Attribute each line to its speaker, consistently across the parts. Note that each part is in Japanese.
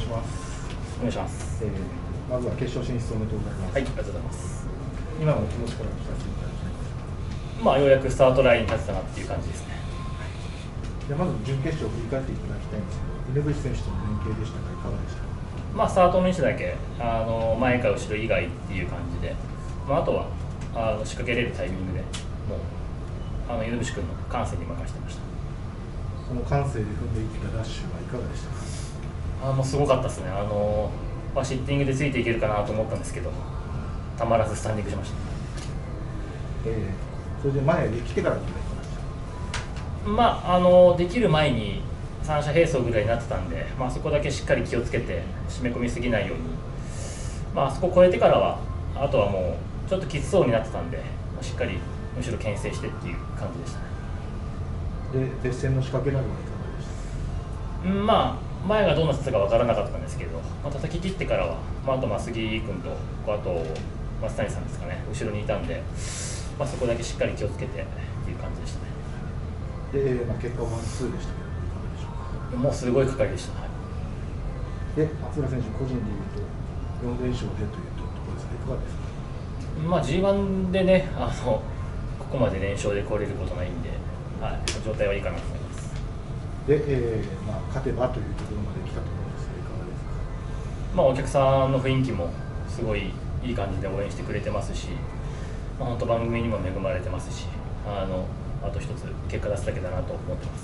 Speaker 1: します。
Speaker 2: お願いします。
Speaker 1: まずは決勝進出おめでとうございます。
Speaker 2: はい、ありがとうございます。
Speaker 1: 今のお気持ちから聞かせていただきたいです。
Speaker 2: ようやくスタートラインに立てたなっていう感じですね。
Speaker 1: でまず準決勝を振り返っていただきたいんですけど、稲渕選手との連携でしたがいかがでしたか。
Speaker 2: スタートの位置だけ前か後ろ以外っていう感じで、あとは仕掛けれるタイミングでもう稲渕君の感性に任せてました。
Speaker 1: その感性で踏んでいったダッシュはいかがでしたか。
Speaker 2: もうすごかったですね。シッティングでついていけるかなと思ったんですけど、たまらずスタンディングしました。
Speaker 1: それで前で来てからどうで
Speaker 2: したできる前に三者並走ぐらいになってたんで、そこだけしっかり気をつけて締め込みすぎないように、そこを越えてからはあとはもうちょっときつそうになってたんで、しっかりむしろ牽制してっていう感じでしたね。
Speaker 1: で鉄線の仕掛けなどはいかがでしたか。
Speaker 2: 前がどうなってたか分からなかったんですけど、叩き切ってからは、あと杉君とあと松谷さんですかね、後ろにいたんで、そこだけしっかり気をつけてっていう感じでしたね。
Speaker 1: で、結果はワンツーでしたけど、いかがでしょうか。
Speaker 2: もうすごい係でした。
Speaker 1: で、松浦選手、個人でいうと4連勝でというところですが、いかがですか。
Speaker 2: G1 でね、ここまで連勝で来れることないんで、状態はいいかなと思います。
Speaker 1: で、勝てばというところまで来たと思うんですが、いかがですか。
Speaker 2: お客さんの雰囲気もすごいいい感じで応援してくれてますし、本当番組にも恵まれてますし、あと一つ結果出すだけだなと思ってます。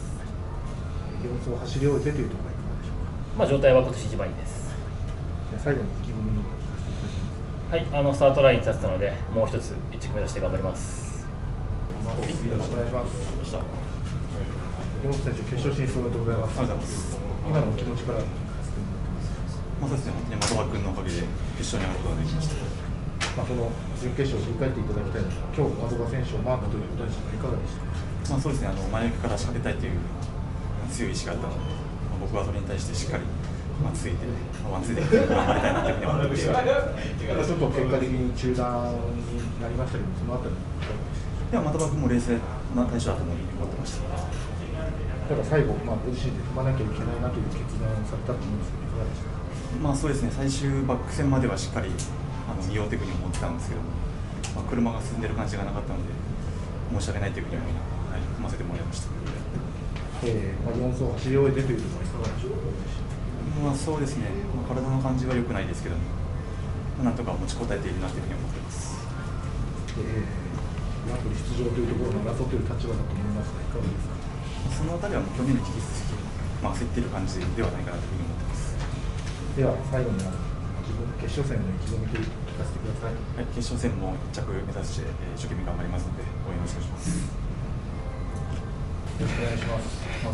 Speaker 1: 4走走り終えてというところはいかがでしょうか。
Speaker 2: 状態は今年一番いいです。
Speaker 1: 最後に意気込みを聞かせていただきます。
Speaker 2: スタートラインに立てたので、もう一つ1着目指して頑張ります。
Speaker 1: よろしくお願いします。山本選手、決勝進出おめでとうございます。
Speaker 3: ありがとうございます。
Speaker 1: 今のお気持ちから聞かせてもらってます。
Speaker 3: そうですね、本当に的場君のおかげで決勝に上がることができました。
Speaker 1: この準決勝を振り返っていただきたいんですが、今日的場選手をマークということでしたがいかがでしたか。
Speaker 3: そうですね、前向きから仕掛けたいという強い意志があったので、僕はそれに対してしっかりついて、ワンツーで頑張りたいなというふうに思ってました。
Speaker 1: ちょっと結果的に中断になりましたけど、そのあたりいかがでしたか。
Speaker 3: 的場君も冷静な対処だと思ってました。
Speaker 1: ただ最後、ご自身で踏まなきゃいけないなという決断をされたと思うんですけど、いかがでしたか。
Speaker 3: そうですね、最終バック戦まではしっかり見ようというふうに思ってたんですけども、車が進んでる感じがなかったので、申し訳ないというふうに踏ませてもらいました。
Speaker 1: 4走走り終えてというところはいかがでしょうか。
Speaker 3: そうですね、体の感じは良くないですけども、なんとか持ちこたえているなというふうに思っています。
Speaker 1: ラプリ出場というところを争っている立場だと思いますが、いかがですか。
Speaker 3: そのあたりは去年に引き続き、焦っている感じではないかなというふうに思っています。
Speaker 1: では最後に自分の決勝戦の意気込みを聞かせてください。
Speaker 3: はい、決勝戦も1着目指して一生懸命頑張りますので応援よろしくお願いします。
Speaker 1: よろしくお願いします。
Speaker 3: はい、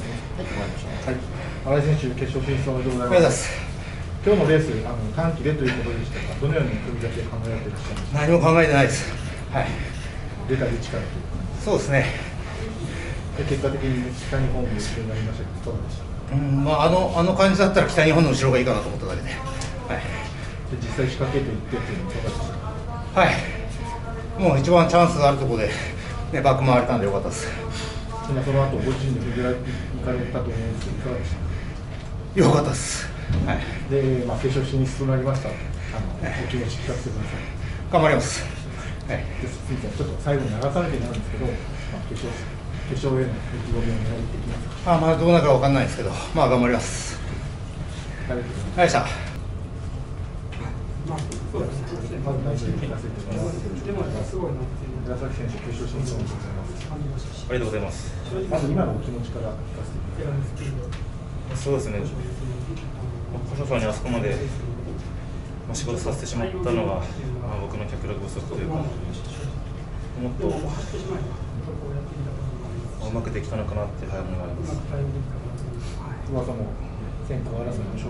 Speaker 3: わかりました。
Speaker 1: はい、新井選手決勝進出おめでとうございます。今日のレース短期でということでしたが、どのように組み立て考えていらっしゃいますか。
Speaker 4: 何も考えてないです。はい。
Speaker 1: 出た位置からという感じ。
Speaker 4: そうですね。
Speaker 1: 結果的に北日本の後ろになりましたけど、いかがでしたか。
Speaker 4: あの感じだったら北日本の後ろがいいかなと思っただけで。はい。
Speaker 1: で実際仕掛けていってというのはいかがでしたか。
Speaker 4: はい。もう一番チャンスがあるところで、バック回れたんでよかったです。
Speaker 1: その後ご自身で踏んでいかれたと思うんですけど、いかがでしたか。
Speaker 4: よかったです。はい。
Speaker 1: で、決勝進出となりました。お気持ち聞かせてください。
Speaker 4: 頑張ります。はい。
Speaker 1: ちょっと最後に流されてなるんですけど、決勝への意気込みを狙っていきますか。
Speaker 4: まだどうなるかわかんないですけど、頑張ります。
Speaker 1: ありがとうございました。
Speaker 4: ま
Speaker 1: ず内緒に聞かせてもらいます。寺崎選手、決勝進出おめでとうございます。
Speaker 2: ありがとうございます。
Speaker 1: まず今のお気持ちから聞かせてください。
Speaker 2: そうですね、細川にあそこまで仕事させてしまったのが、僕の脚力不足というか、もっとうまくできたのかなって思います。
Speaker 1: 噂も先行争いの勝負の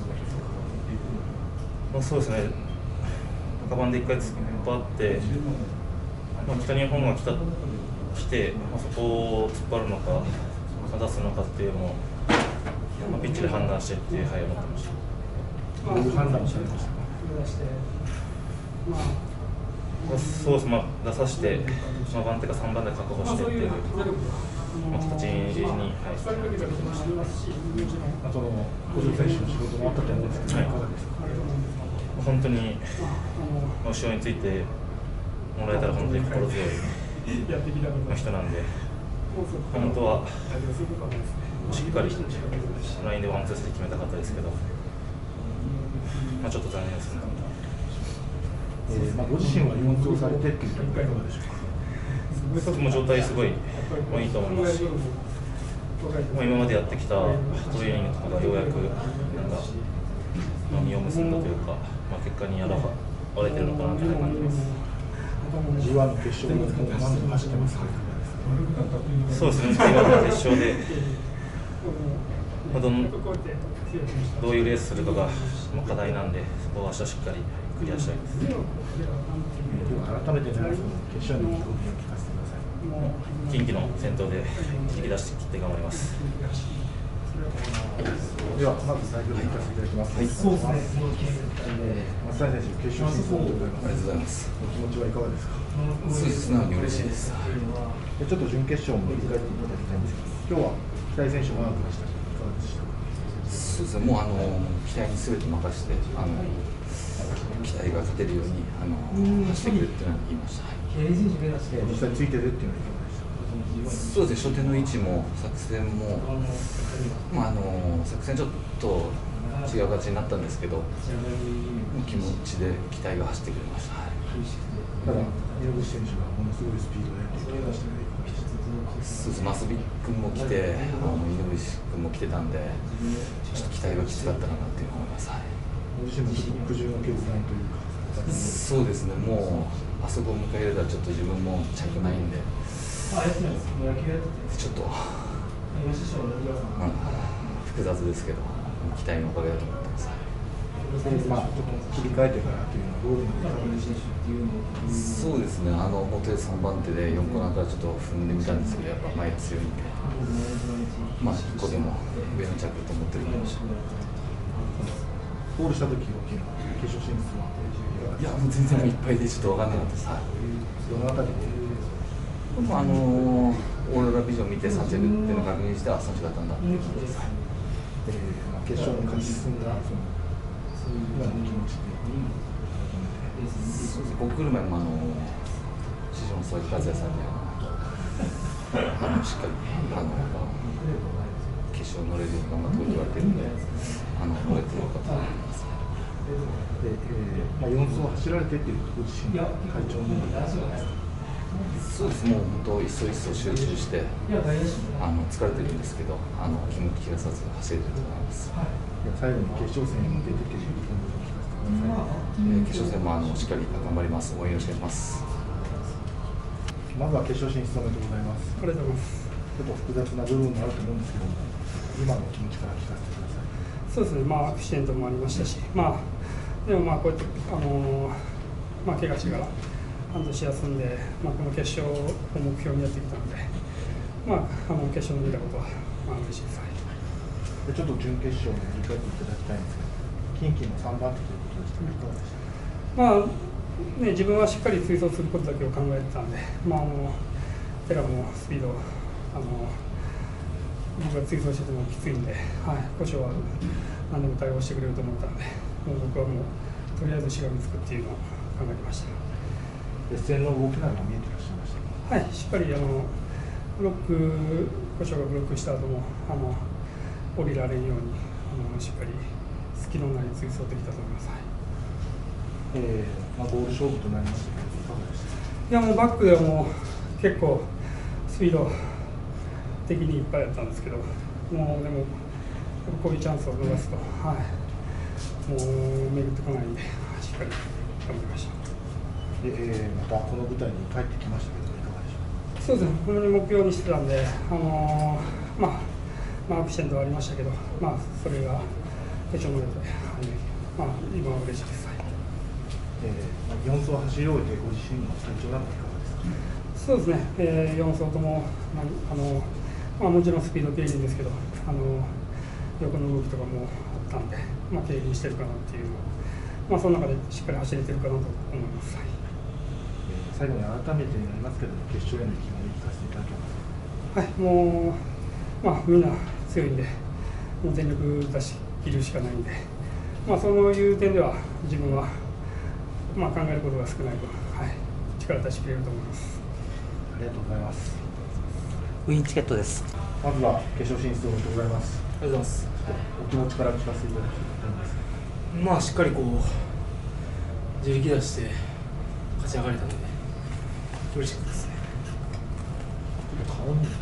Speaker 2: そうですね、赤番で1回突っ張って、北日本が来て、そこを突っ張るのか、出すのかっていうのを、ピッチで判断してって思ってました。
Speaker 1: どういう判断をされましたか。
Speaker 2: そうです、出させて、番手か3番で確保してっていう形に、いただきました。
Speaker 1: その小城選手の仕事もあったと思うんですけど、いかがですか。
Speaker 2: 本当に後ろについてもらえたら本当に心強い人なんで、本当はしっかりラインでワンツースリー決めたかったですけど、ちょっと残念ですね。
Speaker 1: ご自身は4走されてっていうところいかがでしょうか。
Speaker 2: 僕も状態すごいいいと思いますし、今までやってきたトレーニングとかがようやく実を結んだというか、結果に表れてるのかなと感じます。
Speaker 1: G1 の決勝も何度も走ってますか。
Speaker 2: そうですね、G1 の決勝でどういうレースするかが課題なんで、そこは明日しっかりクリアしたいです。
Speaker 1: 改めてなんですけど、決勝の意気込みを聞かせてください。
Speaker 2: 近畿の先頭で引き出してきって頑張ります。
Speaker 1: ではまず代表で行かせていただきます。はい、そうですね。松谷選手、決勝進出おめでとうございます。
Speaker 5: ありがとうございます。
Speaker 1: お気持ちはいかがですか。
Speaker 5: 素直に嬉しいです。
Speaker 1: ちょっと準決勝も振り返っていただきたいんですけど、今日は期待選手も長くでしたし、いかがでしたか。
Speaker 5: そうですね、もう期待にすべて任せて、期待が勝てるように走ってくれっていうのは言いました。
Speaker 1: 実際ついてるっていうのはいかがでしたか。
Speaker 5: そうですね、初手の位置も作戦も、作戦ちょっと違う形になったんですけど、気持ちで期待が走ってくれました。
Speaker 1: ただ、稲口選手がものすごいスピードでって言ってましたね。
Speaker 5: そうです、増渕君も来て、稲口君も来てたんで、ちょっと期待がきつかったかなっていう思います。
Speaker 1: ご自身もちょっと苦渋の決断というか。
Speaker 5: そうですね、もうあそこを迎え入れたらちょっと自分も着ないんで、ちょっと、複雑ですけど、期待のおかげだと思ってます。
Speaker 1: ちょっと切り替えてからというのはどういうのがいかがでしたか。
Speaker 5: そうですね、元で3番手で4個なんかちょっと踏んでみたんですけど、やっぱ前強いんで、1個でも上の着と思ってるんで。
Speaker 1: ゴールした時の決勝進出は。
Speaker 5: いや、もう全然いっぱいでちょっと分かんなかったです。
Speaker 1: どのあたりで。
Speaker 5: オーロラビジョン見て3着っていうのを確認して、3着だったんだって聞いてます。
Speaker 1: 決勝に勝ち進んだ今の気持ちで。
Speaker 5: ここ来る前も師匠の佐々木和也さんにしっかり決勝乗れるように頑張って言われてるんで、乗れてよかったと思います。
Speaker 1: 4走走られてっていうご自身が会長に
Speaker 5: そうです、もう本当一層一層集中して疲れてるんですけど、気持ち切らさず走れてると思います。
Speaker 1: 最後に決勝戦に出てきて
Speaker 5: 決勝戦もしっかり頑張ります。応援よろしくお願いします。
Speaker 1: まずは決勝進出おめでとうございます。
Speaker 6: ありがとうございます。
Speaker 1: ちょっと複雑な部分もあると思うんですけども、今の気持ちから聞かせてください。
Speaker 6: そうですね、アクシデントもありましたし、でもこうやって怪我してから半年休んで、この決勝を目標にやってきたので、決勝に出たことは嬉しいです。
Speaker 1: ちょっと準決勝に振り返っていただきたいんですけど、近畿の3番手ということでしたが、いかがでしたか。
Speaker 6: 自分はしっかり追走することだけを考えてたんで、テラもスピード、僕が追走しててもきついんで、古性は何でも対応してくれると思ったので、僕はもうとりあえずしがみつくっていうのを考えてました。
Speaker 1: 劣勢の動きなどが見えていらっしゃいましたか。
Speaker 6: はい、しっかりブロック、古性がブロックした後も降りられるようにしっかり隙のない追走できたと思います。
Speaker 1: ゴール勝負となりましたけど、いかがでしたか。
Speaker 6: いや、もうバックではもう結構スピード的にいっぱいだったんですけど、でもこういうチャンスを逃すと、もう巡ってこないんで、しっかり頑張りました。
Speaker 1: またこの舞台に帰ってきましたけど、いかがでしょうか。
Speaker 6: そうですね、これに目標にしてたんで、アクシデントはありましたけど、それが決勝までで、今は嬉しいです。
Speaker 1: 4走走り終えてご自身の体調なんかいかがですか。
Speaker 6: そうですね、4走とももちろんスピード軽減ですけど、横の動きとかもあったんで、軽減してるかなっていうのを、その中でしっかり走れてるかなと思います。
Speaker 1: 最後に改めてになりますけども、決勝への意気込み聞かせていただけますか。
Speaker 6: もう、みんな強いんで、 もう全力出し切るしかないんで、そういう点では自分は、考えることが少ない分、力出し切れると思います。
Speaker 1: ありがとうございます。
Speaker 7: ウィンチケットです。
Speaker 1: まずは決勝進出おめでとうございます。
Speaker 8: ありがとうございます。
Speaker 1: お気持ちから聞かせていただきたいんです。
Speaker 8: しっかり自力出して勝ち上がれたので嬉しかったですね。
Speaker 1: 顔に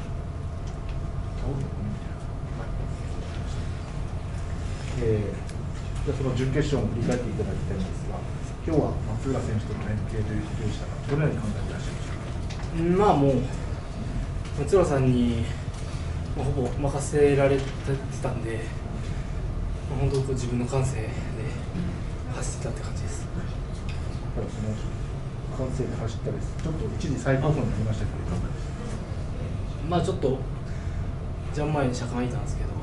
Speaker 1: じゃあその準決勝も振り返っていただきたいんですが、今日は松浦選手との連携ということでしたが、どのように考えていらっしゃいましたか。
Speaker 8: もう松浦さんにほぼ任せられてたんで、本当自分の感性で走ってたって感じです。
Speaker 1: その感性で走ったです。ちょっと一時最高峰になりましたけど、いかがですか。
Speaker 8: ちょっとジャン前に車間いたんですけど、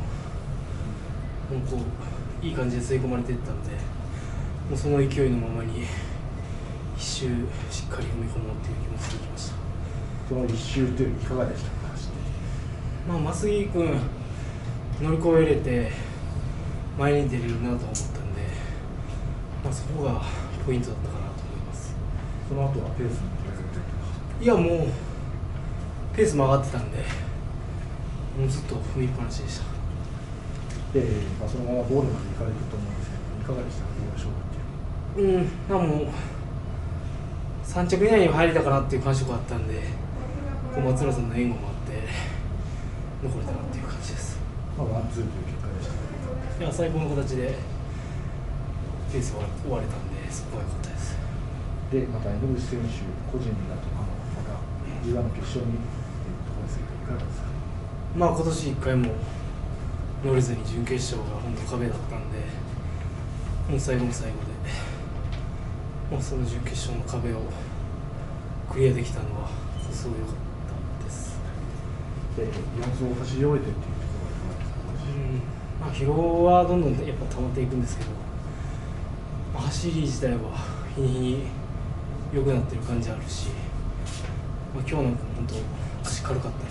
Speaker 8: いい感じで吸い込まれていったので、もうその勢いのままに一周しっかり踏み込もうという気持ちでいきました。
Speaker 1: その一周というのはいかがでしたか。
Speaker 8: 増木君乗り越えれて前に出れるなと思ったんで、そこがポイントだったかなと思います。
Speaker 1: その後はペース
Speaker 8: もうペースも上がってたんで、もうずっと踏みっぱなしでした。
Speaker 1: そのままゴールまで行かれると思うんですけど、いかがでしたか、どうでしょうか。
Speaker 8: もう3着以内に入れたかなっていう感触があったんで、松浦さんの援護もあって残れたなっていう感じです。
Speaker 1: ワンツーという結果でした。
Speaker 8: 最高の形でペースを終われたんで、そこは良かったです。
Speaker 1: で、また江口選手個人だとまた G1 の決勝にというところですけど、いかがですか。
Speaker 8: 今年1回も乗れずに準決勝が本当壁だったんで、もう最後の最後で、その準決勝の壁をクリアできたのはすごい良かったです。
Speaker 1: 4走を走り終えてというところは、
Speaker 8: 疲労はどんどんやっぱ溜まっていくんですけど、走り自体は日に日に良くなってる感じあるし、今日なんかも本当足軽かったんで、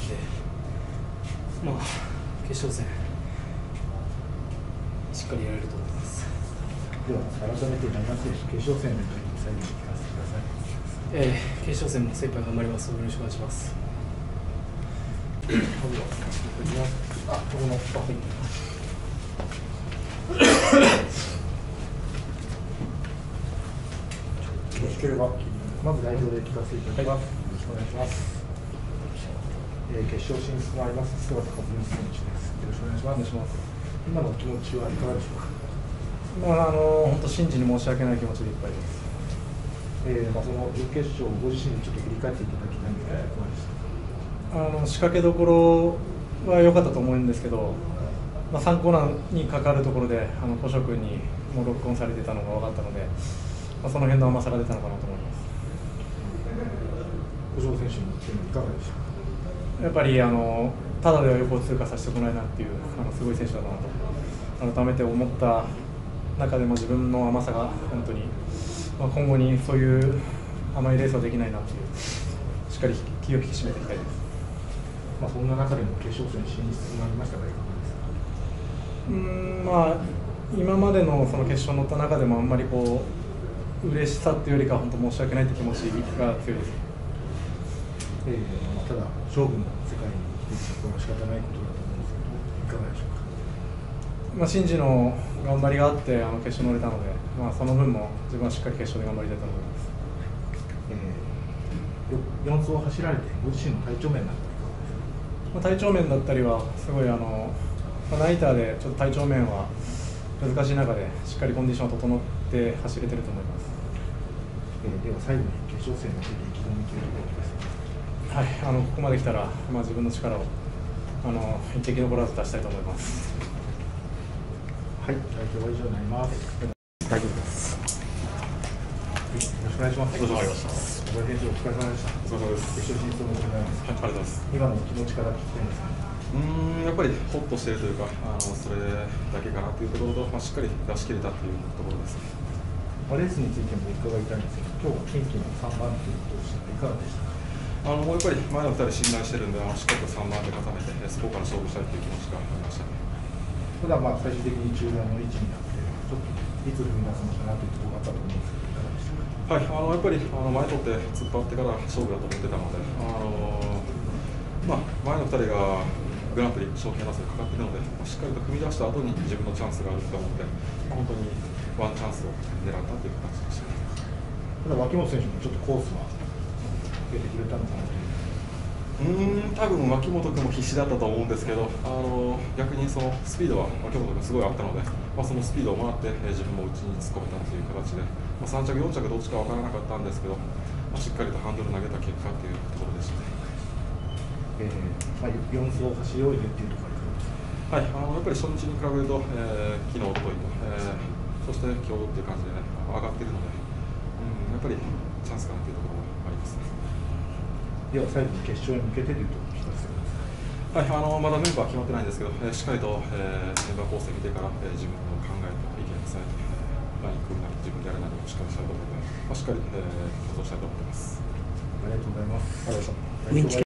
Speaker 8: 決勝戦しっかりやれると思います。
Speaker 1: では改めてになりますけど、決勝戦のという最後に聞かせてください。
Speaker 8: 決勝戦も精一杯頑張ります。よろしくお願いします。
Speaker 1: まず代表で聞かせていただきます。よろしくお願いします。決勝進出があります菅田和巳選手です。よろしくお願いします。今の気持ちはいかがでしょうか。
Speaker 9: 本当真摯に申し訳ない気持ちでいっぱいです。
Speaker 1: その準決勝ご自身でちょっと振り返っていただきたいんですが、いかがでしたか。
Speaker 9: 仕掛けどころは良かったと思うんですけど、3コーナーにかかるところで古性君にもうロックオンされてたのが分かったので、その辺の甘さが出たのかなと思います。
Speaker 1: 古性選手の点はいかがでしたか。
Speaker 9: やっぱりただでは横を通過させてこないなっていうすごい選手だなと改めて思った中でも、自分の甘さが本当に、今後にそういう甘いレースはできないなっていう、しっかり気を引き締めていきたいです。
Speaker 1: そんな中でも決勝戦進出となりましたが、いかがですか。
Speaker 9: 今までのその決勝に乗った中でもあんまり嬉しさっていうよりかは本当申し訳ないって気持ちが強いです。
Speaker 1: ただ勝負の世界に生きていくことは仕方ないことだと思うんですけど、いかがでしょうか。
Speaker 9: 真摯の頑張りがあって決勝乗れたので、その分も自分はしっかり決勝で頑張りたいと思います。
Speaker 1: 4走を走られてご自身の体調面だったり
Speaker 9: 体調面だったりはすごいナイターでちょっと体調面は難しい中でしっかりコンディションを整って走れてると思います。
Speaker 1: では最後に決勝戦に向けて意気込みというところです。
Speaker 9: はい、ここまで来たら、自分の力を一滴残らず出したいと思います。
Speaker 1: はい、代表は以上になります。
Speaker 9: 大丈夫です。
Speaker 1: よろしくお願いします。
Speaker 3: どうもありがとうございました。
Speaker 1: 小林選手お疲れ様でした。
Speaker 3: お疲れ様です。
Speaker 1: 決勝進出おめでとうございます。
Speaker 3: ありがとうございます。
Speaker 1: 今の気持ちから聞きたいんですが。
Speaker 3: やっぱりホッとしているというか、それだけかなというところと、しっかり出し切れたというところです。
Speaker 1: レースについても伺いたいんですけど、今日は近畿の3番ということでしたが、いかがでしたか。
Speaker 3: やっぱり前の2人信頼してるんで、しっかりと3番で固めて、そこから勝負したいという気持ちがありましたね。
Speaker 1: ただ最終的に中段の位置になって、ちょっといつ踏み出すのかなというところがあったと思うんですけど、いかがでしたか。
Speaker 10: やっぱり前取って突っ張ってから勝負だと思ってたので、前の2人がグランプリ賞金争いかかっているので、しっかりと踏み出した後に自分のチャンスがあると思って、本当にワンチャンスを狙ったという形でした。
Speaker 1: ただ脇本選手もちょっとコースは上げてくれたのかなという。
Speaker 10: 多分脇本君も必死だったと思うんですけど、逆にそのスピードは脇本君すごいあったので、そのスピードを回って自分も内に突っ込めたという形で、3着、4着どっちか分からなかったんですけど、しっかりとハンドル投げた結果というところでしたね。
Speaker 1: 4走を走り終えてっていうところ
Speaker 10: やっぱり初日に比べると、昨日、おとといと、そして今日っていう感じで、上がっているので、やっぱりチャンスかなというところがありますね。
Speaker 1: では最後に決勝に向けてというところを聞かせてください。
Speaker 10: まだメンバー決まってないんですけど、しっかりと、メンバー構成見てから、自分の考えと意見を伝えて、何組なり自分でやるなりをしっかりしたいと思って、しっかり、競争したいと思っています。
Speaker 1: ありがとうございます。
Speaker 7: ウィンチ